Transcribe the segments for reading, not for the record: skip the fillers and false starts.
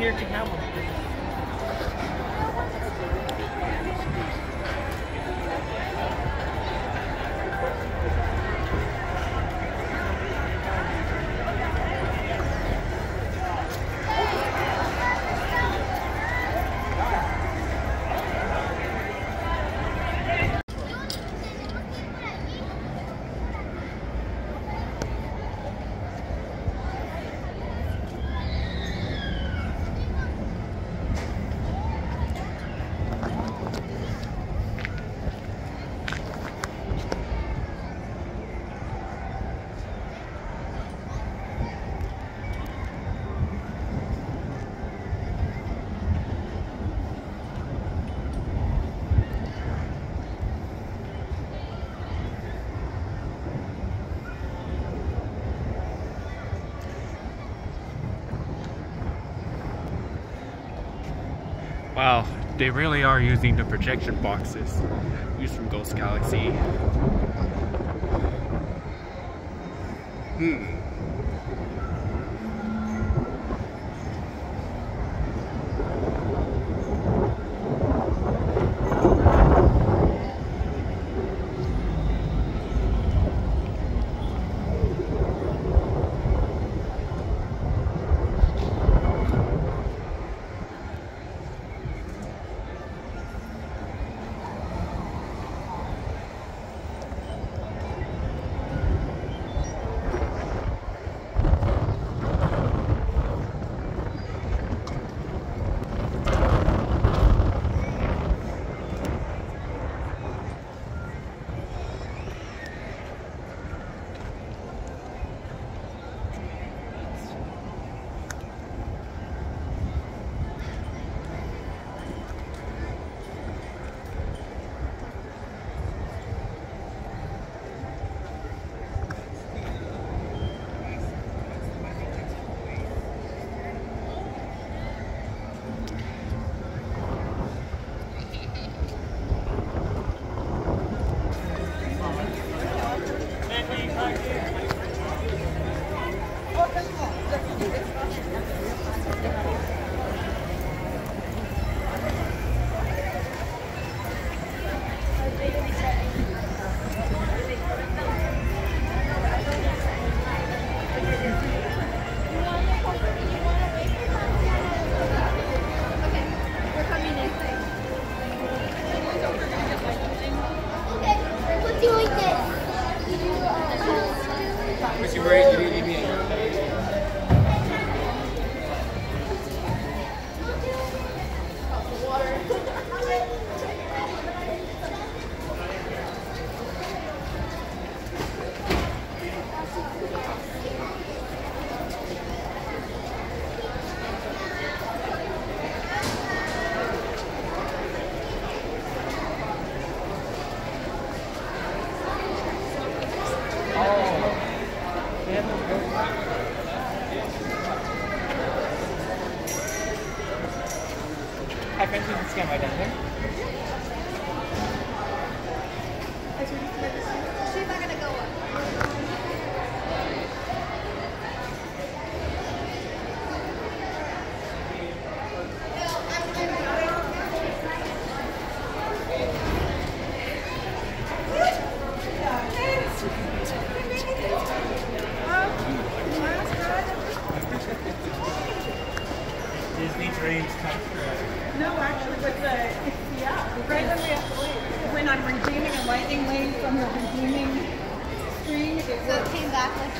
player can have one. Wow, they really are using the projection boxes used from Ghost Galaxy. Hi friends, you can scan right down there. She's not gonna go up. Disney dreams come true. No, actually, with the, yeah, right when I'm redeeming a lightning lane from the redeeming screen, So it came back like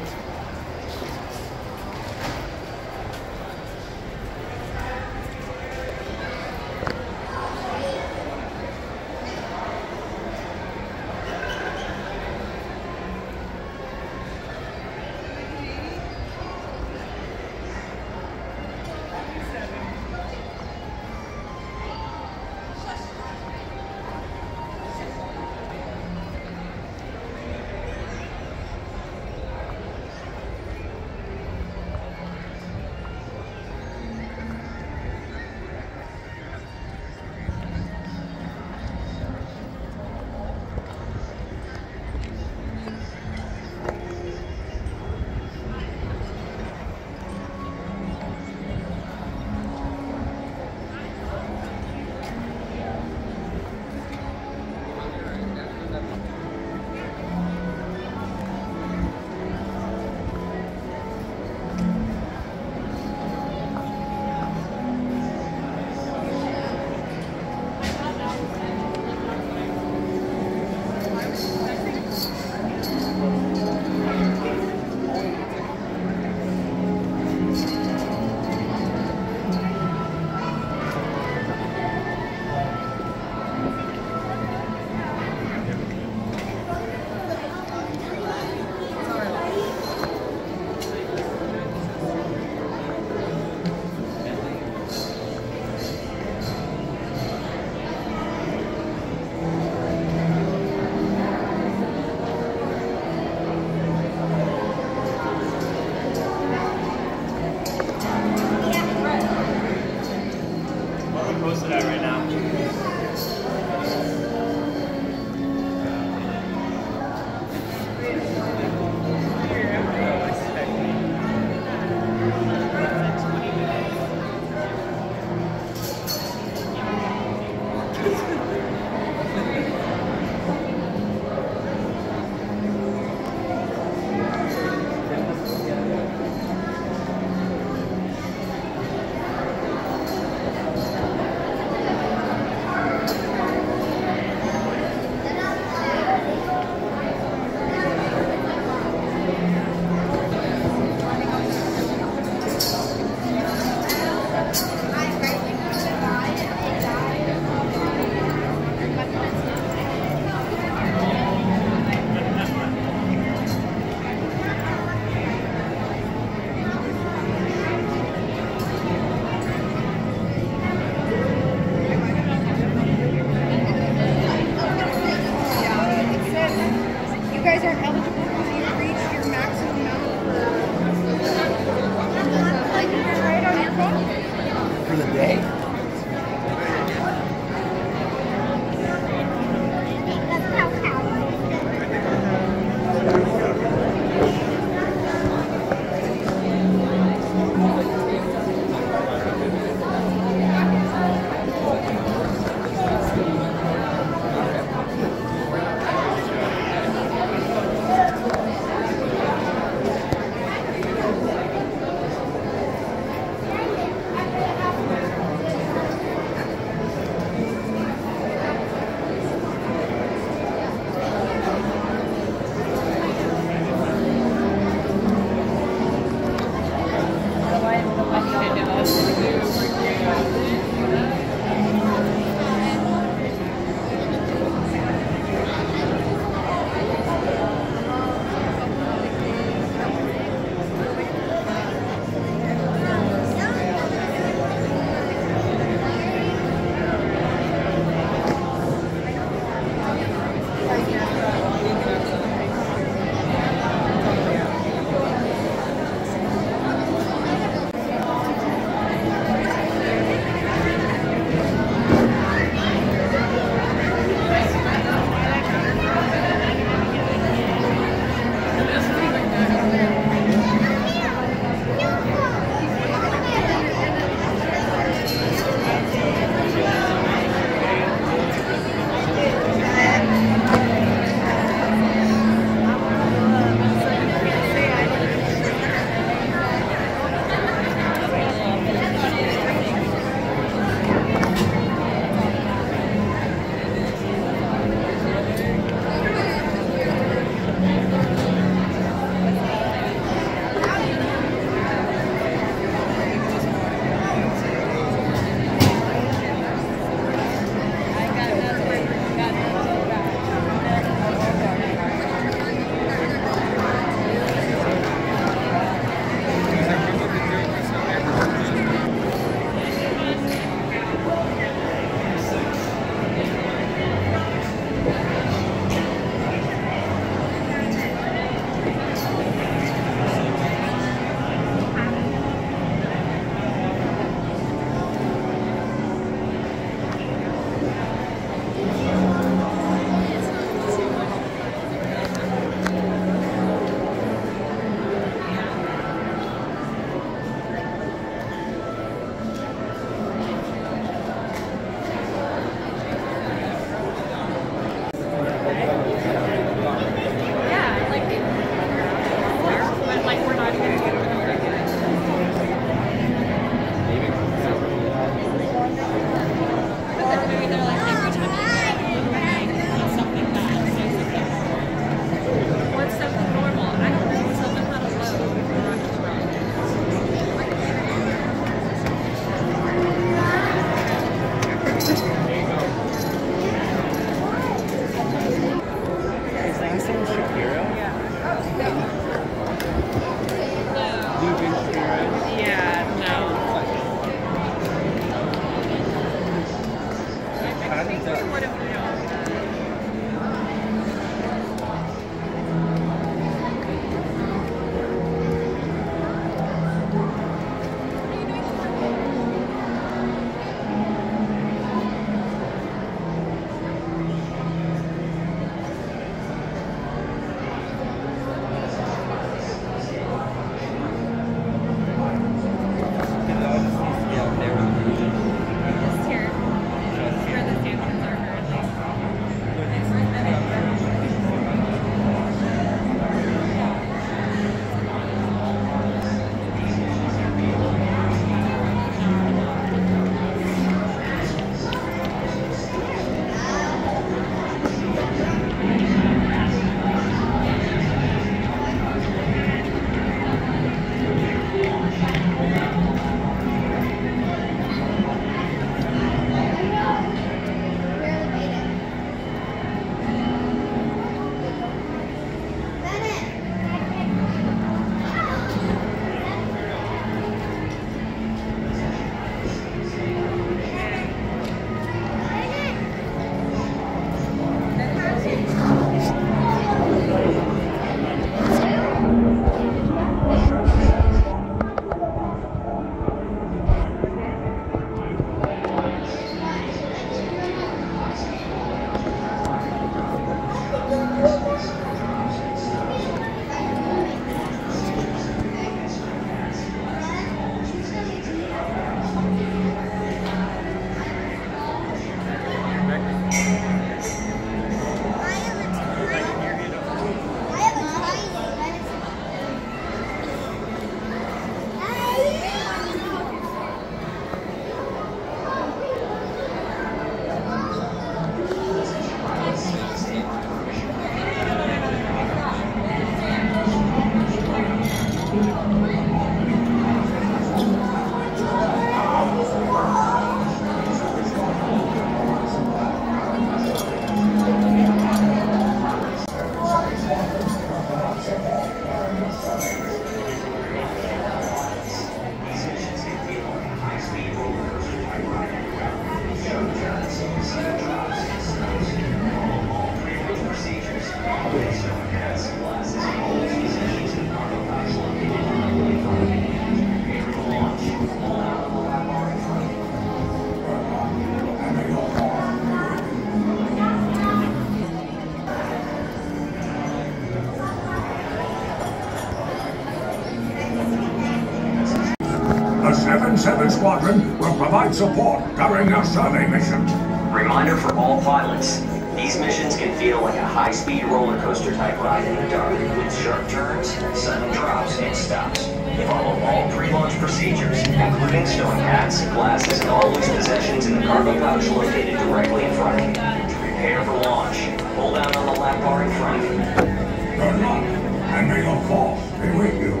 The 7-7 Squadron will provide support during your survey mission. Reminder for all pilots. These missions can feel like a high-speed roller coaster type ride in the dark, with sharp turns, sudden drops, and stops. Follow all pre-launch procedures, including stowing hats, glasses, and all loose possessions in the cargo pouch located directly in front of you. Prepare for launch. Hold down on the lap bar in front of you. Good luck, and may the force be with you.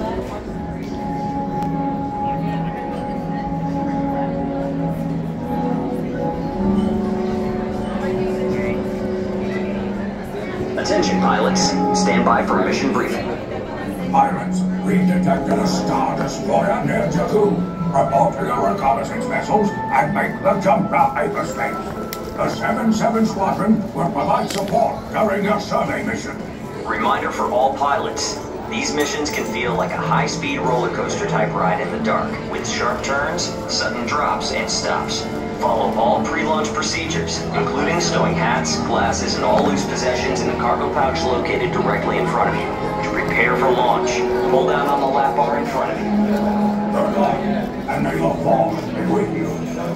Attention pilots, stand by for a mission briefing. Pilots, we've detected a Star Destroyer near Jakkuu. Report to your reconnaissance vessels and make the jump to HyperSpace. The 7-7 Squadron will provide support during your survey mission. Reminder for all pilots. These missions can feel like a high-speed roller coaster type ride in the dark, with sharp turns, sudden drops, and stops. Follow all pre-launch procedures, including stowing hats, glasses, and all loose possessions in the cargo pouch located directly in front of you. Prepare for launch. Hold down on the lap bar in front of you. Good luck, and may the force be with you.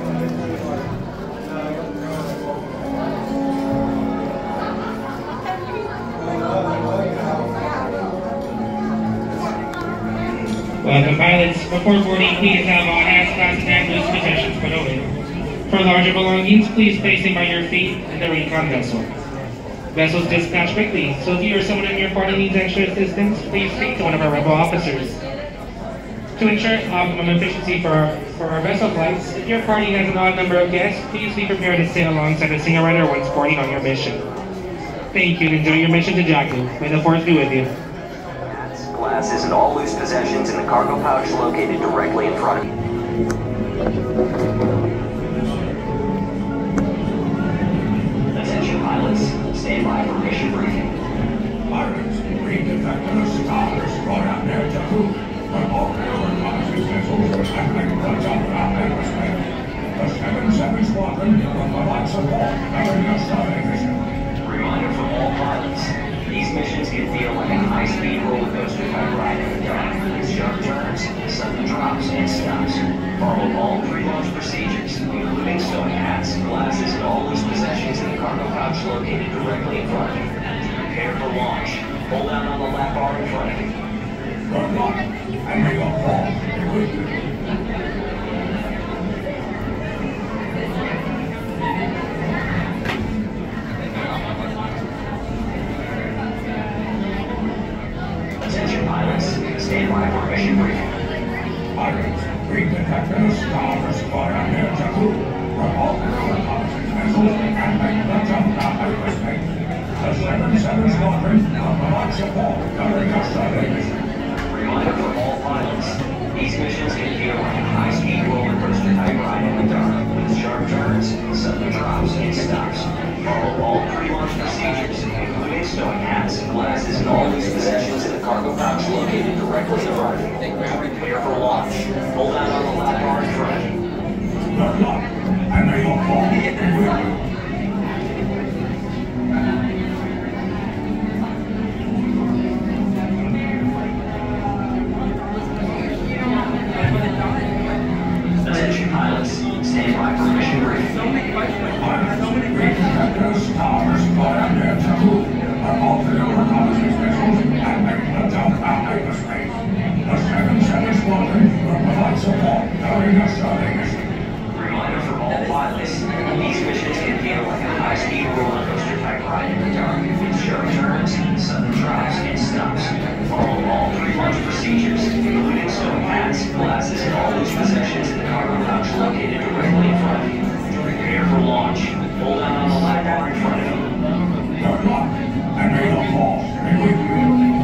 Welcome pilots. Before boarding, please have all hats, glasses, and loose possessions put away. For larger belongings, please place them by your feet in the recon vessel. Vessels dispatch quickly, so if you or someone in your party needs extra assistance, please speak to one of our rebel officers. To ensure optimum efficiency for our vessel flights, if your party has an odd number of guests, please be prepared to sit alongside a single rider once boarding on your mission. Thank you and enjoy your mission to Jakkuu. May the force be with you. Glasses and all loose possessions in the cargo pouch located directly in front of you. Attention pilots, stand by for mission briefing. Pilots, we've detected a Star Destroyer near Jakkuu. Report to your reconnaissance vessels and make the jump to HyperSpace. The 7-7 Squadron will provide support during your survey mission. Reminder for all pilots. These missions can feel like a high-speed roller coaster type ride in the dark, with sharp turns, sudden drops, and stops. Follow all pre-launch procedures, including stowing hats, glasses, and all loose possessions in the cargo pouch located directly in front of you. Prepare for launch. Hold down on the lap bar in front of you. Good luck, and may the force be with you. Stand by for mission briefing. Pilots, we've detected a Star Destroyer near Jakkuu. Report to your reconnaissance vessels and make the jump to HyperSpace. The 7-7 Squadron will provide support during your survey mission. Reminder for all pilots. These missions can feel like a high-speed roller coaster type ride in the dark, with sharp turns, sudden drops, and stops. Follow all pre-launch procedures, including stowing hats, glasses, and all loose possessions in the cargo pouch located directly in front of you. Prepare for launch. Hold down on the lap bar in front of you. Good luck, and may your force be with you. Attention pilots, stand by for mission briefing. Pilots, we've detected a Star Destroyer near Jakkuu. Report to your reconnaissance vessels and make the jump to HyperSpace. The 7-7 Squadron will provide support during your survey mission. Reminder for all pilots. These missions can feel like a high-speed roller coaster type ride in the dark, with sharp turns, sudden drops, and stops. Follow all pre-launch procedures. glasses, and all loose possessions in the cargo pouch located directly in front of you. Prepare for launch. Hold down on the lap bar in front of you. Good luck, and may the force be with you.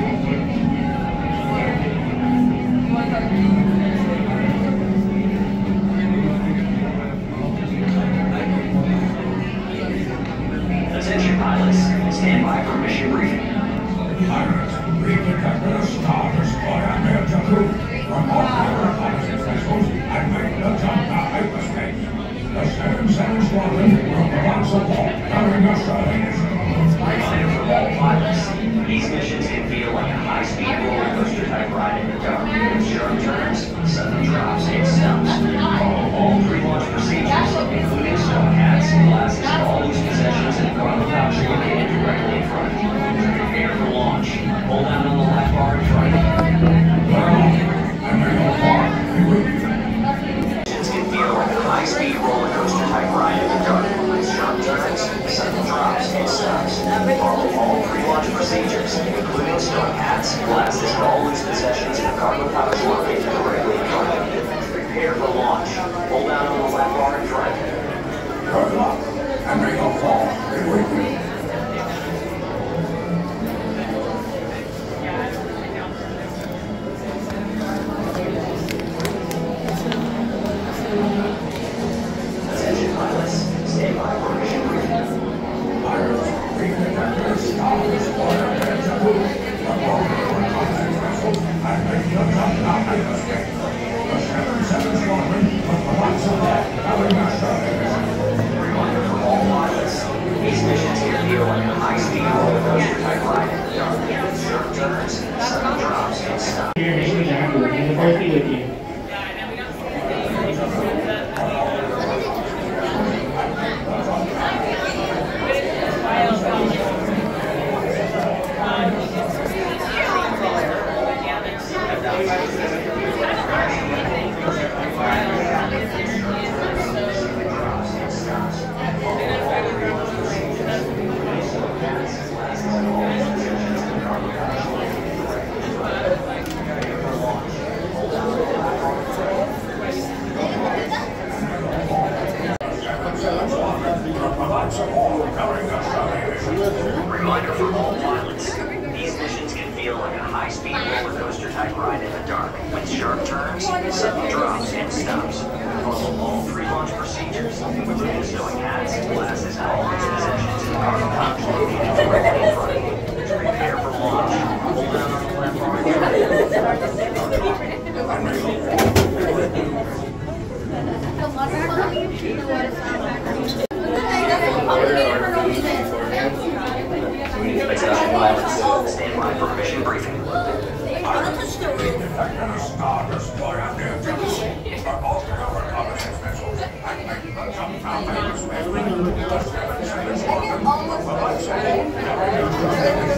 Attention pilots, stand by for mission briefing. Pirates, we've detected a star destroyer near Jakkuu. From all the reconnaissance vessels and make the jump to hyperspace. The 7-7 Squadron will provide support during the surveys. Reminder for all pilots, these missions can feel like a high-speed roller coaster type ride in the dark, with sharp turns, sudden drops, and stumps. Follow all pre-launch procedures, including stone hats, glasses, and all loose possessions in the cargo pouch located directly in front of you. Prepare for launch. Hold down on the lap bar in front of you. And may the force be with you. Missions can feel like a high-speed roller coaster type ride in the dark, with sharp turns, sudden drops, and stumps. Follow all pre-launch procedures, including stone hats, glasses, and all loose possessions in the cargo pouch located directly in front of you. Prepare for launch. Hold down on the lap bar in front of you. Good luck, and may the force be with you. Attention pilots, stand by for mission briefing. Pirates, we've detected a star destroyer near Jakkuu. From all the reconnaissance vessels and make the jump to hyperspace. The 7-7 Squadron will provide support during the surveys. Reminder for all pilots, these missions can feel like a high-speed roller coaster type ride in the dark, with sharp turns, sudden drops, and stunts. Your mission, Jakkuu, and the force be with you. Reminder for all pilots, these missions can feel like a high-speed roller coaster type ride in the dark, with sharp turns, sudden drops, and stops. Follow all pre-launch procedures, including stowing hats, glasses, and all loose possessions in the cargo pouch located directly in front of you. Prepare for launch. Hold down on the lap bar in front Attention pilots, stand by for mission briefing. Pirates, we've detected a star destroyer near Jakkuu. From all the reconnaissance vessels and make the jump to hyperspace. The 7-7 Squadron will provide support during the surveys.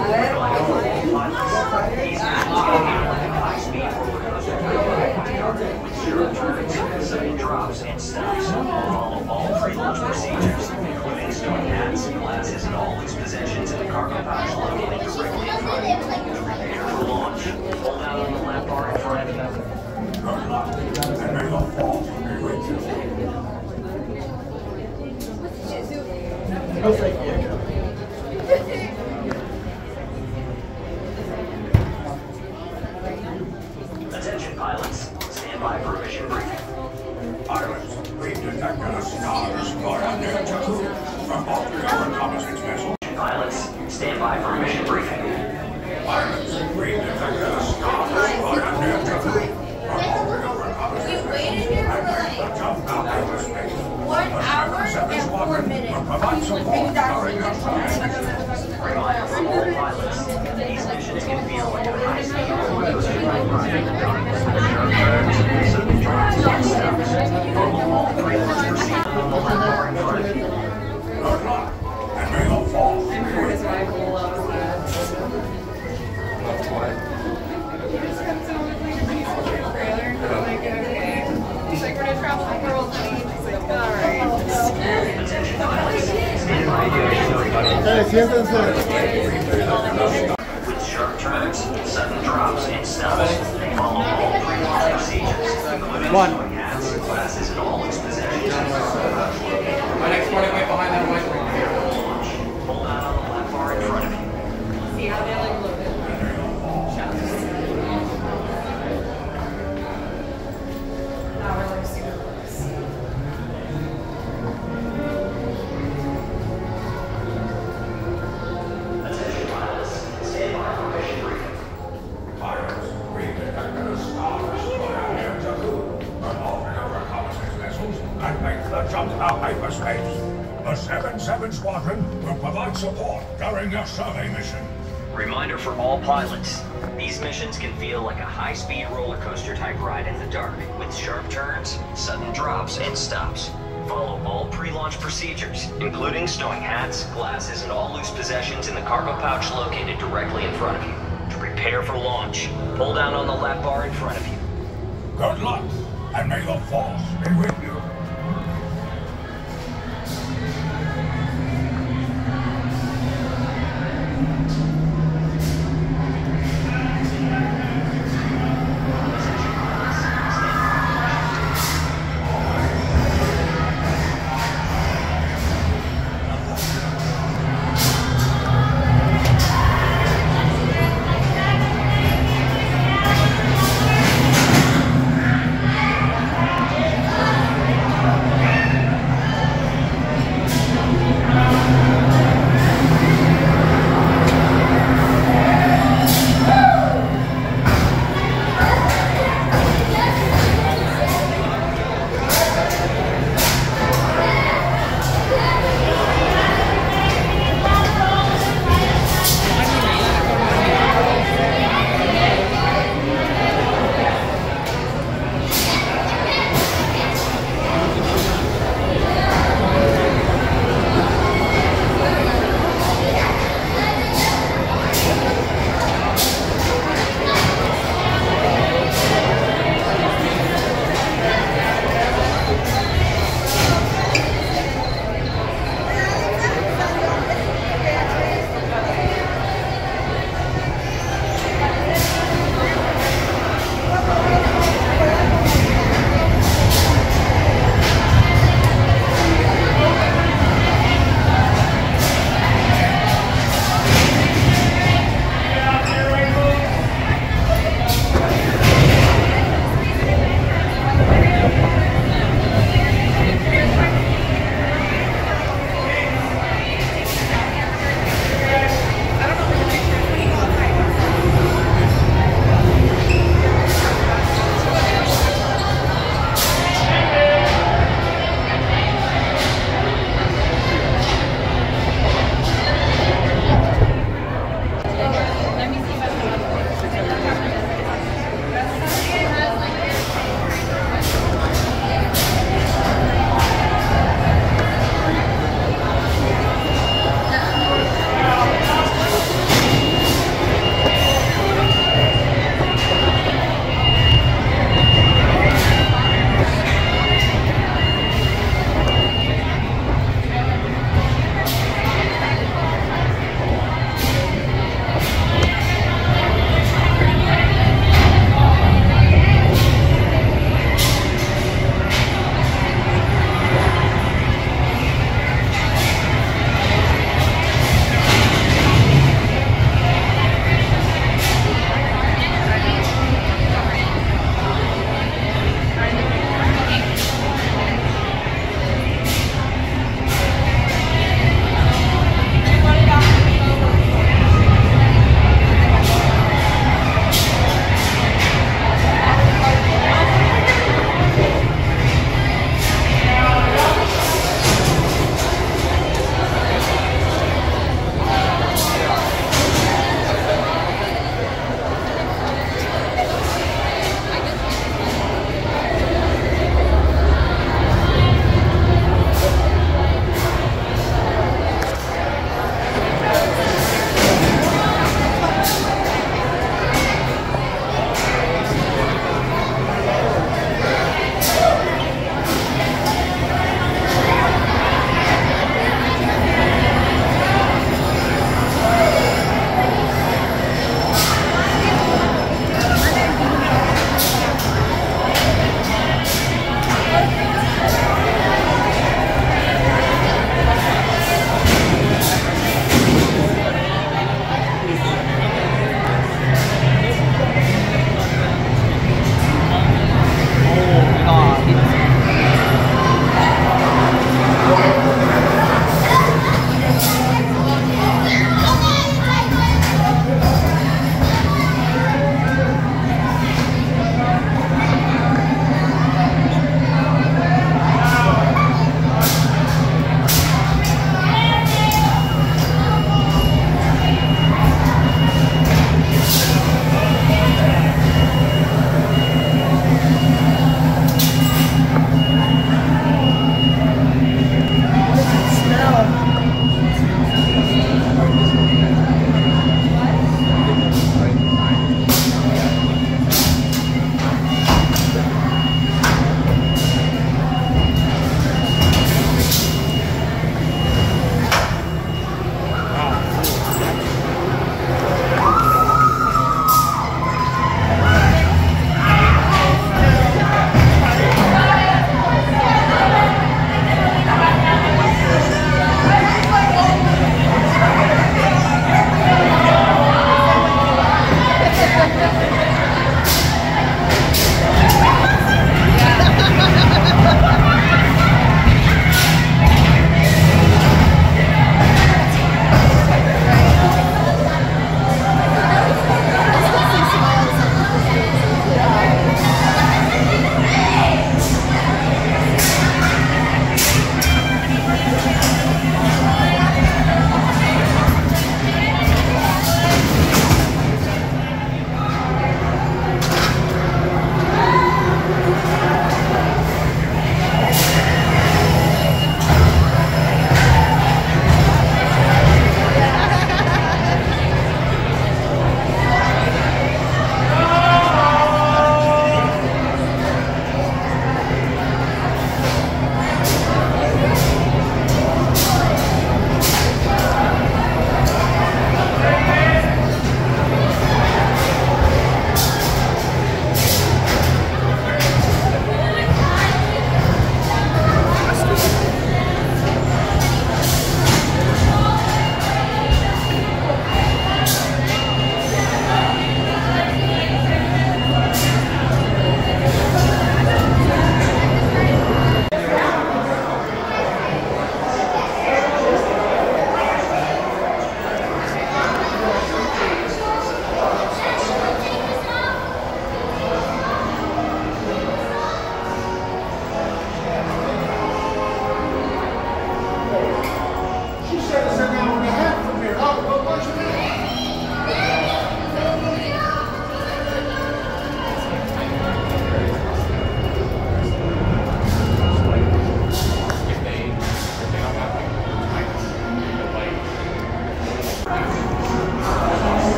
These missions can feel like a high-speed roller coaster type ride in the dark, with sharp turns, sudden drops, and stunts. Follow all pre-launch procedures, including stowing hats, glasses, and all loose possessions in the cargo pouch located directly in front of you. Prepare for launch. Hold down on the lap bar in front of you. Good luck, and may the force be with you. Attention pilots, stand by for mission briefing. Pirates, we've detected a star destroyer near Jakkuu. From all the reconnaissance vessels. Pilots, stand by for mission briefing. Pirates, we've detected a star destroyer near Jakkuu. From all the reconnaissance vessels and make the jump to hyperspace. 1 hour and 4 minutes. Will provide support during the surveys. Reminder for all pilots, these missions can feel like a high-speed roller coaster type ride in the dark, with sharp turns, sudden drops, and stumps. Follow all pre-launch procedures on the lap bar in front of you. Good luck, and may the force be with you. He's like, we're gonna travel the world, honey. He's like, all right. Attention pilots, stand by with sharp turns, sudden drops, and stumps. Follow all pre-launch procedures, One. Glasses and all its possessions. My next party right behind that white room. Hold out on the left bar in front of you. See how they like loaded. Now we're like super close. Attention pilots, stand by for mission briefing. Pilots, we detected a star destroyer near Jakkuu. Revolving over reconnaissance vessels and make the jump to hyperspace. The 7-7 Squadron will provide support during your survey mission. Reminder for all pilots. These missions can feel like a high-speed roller coaster type ride in the dark, with sharp turns, sudden drops, and stops. Follow all pre-launch procedures, including stowing hats, glasses, and all loose possessions in the cargo pouch located directly in front of you. To prepare for launch, pull down on the lap bar in front of you. Good luck, and may the Force be with you.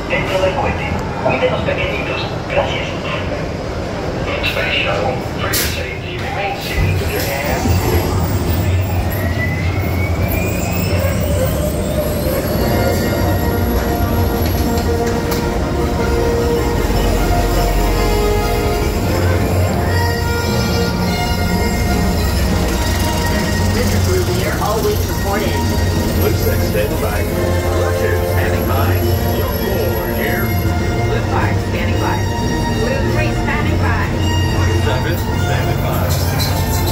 dentro del cohete. Cuídenos pequeñitos. Gracias. Space Shuttle, for your safety, remain seated with your hands. This is Blue Leader, all wings reported. Blue 6 standing by. Blue 2 standing by. Blue 4 here. Blue 5 standing by. Blue 3 standing by. Blue 7 standing by.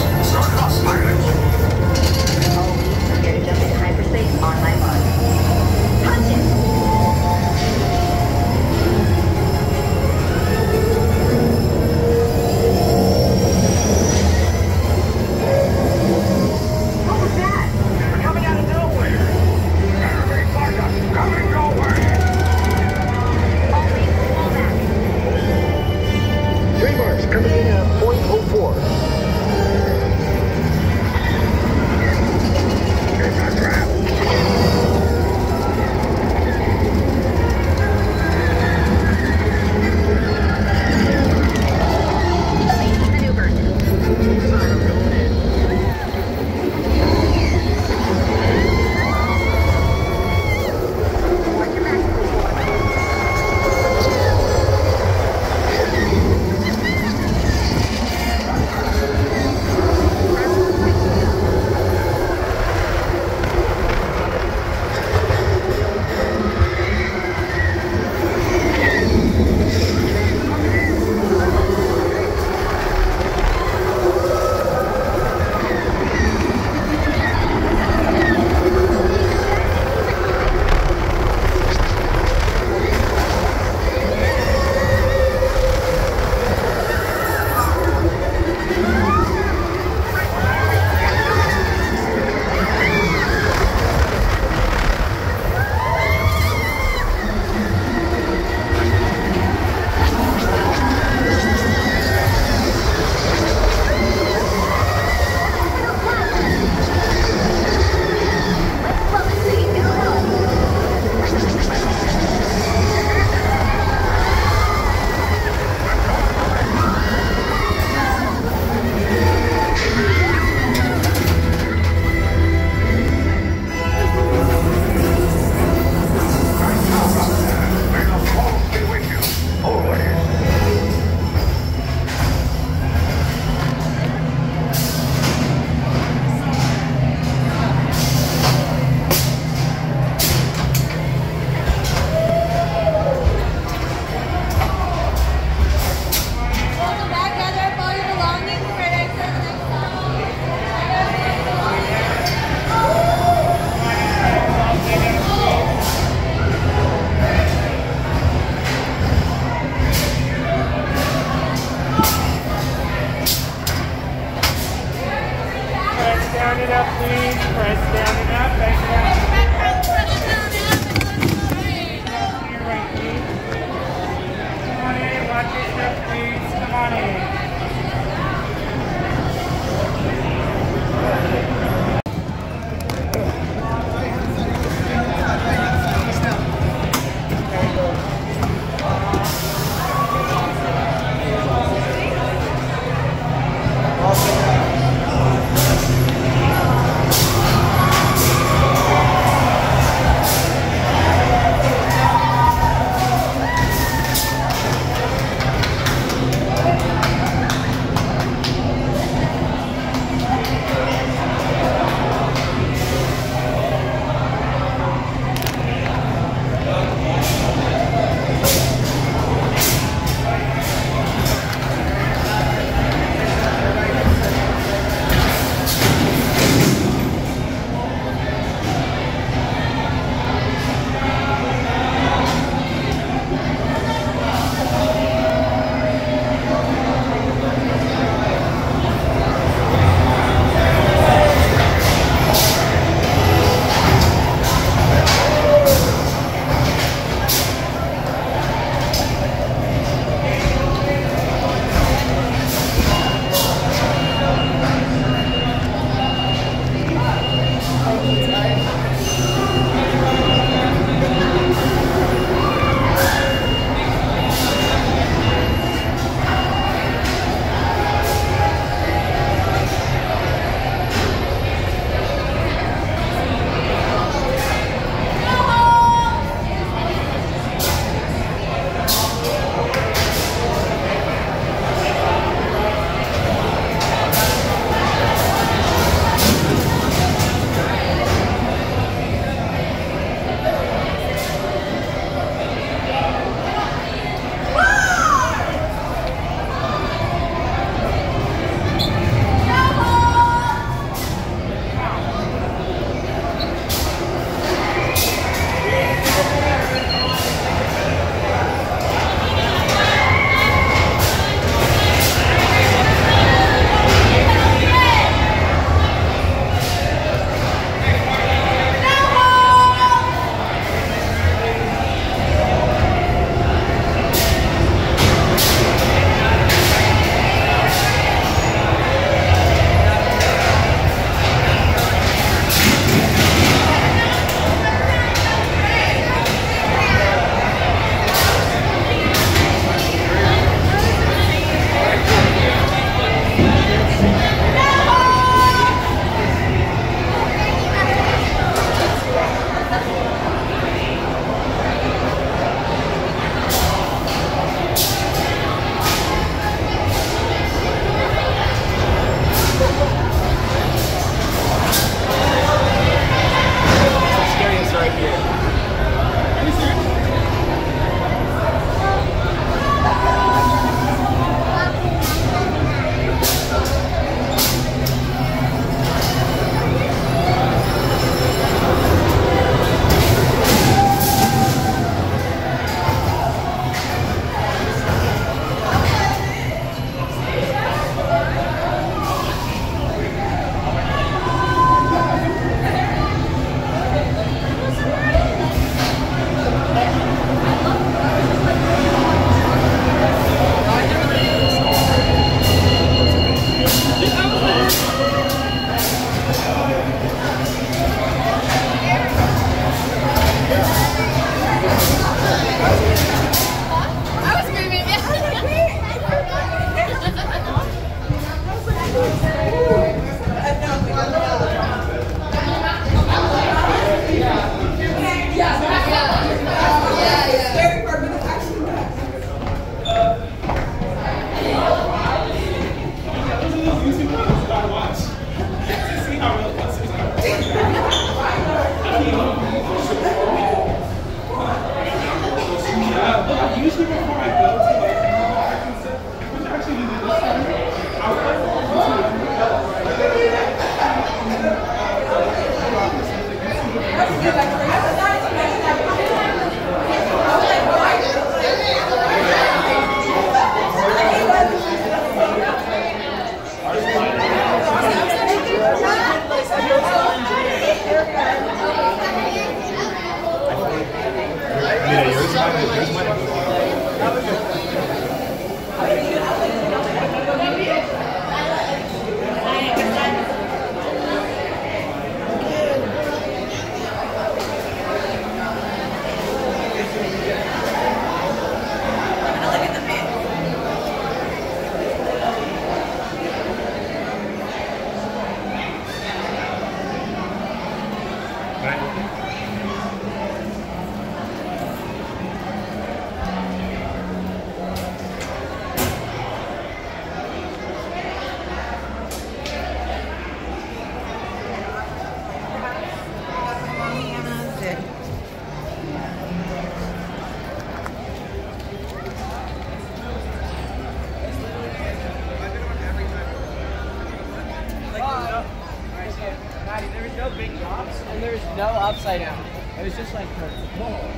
No upside down. It was just like whoa.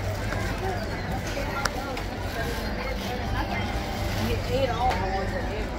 Ate all the ones that gave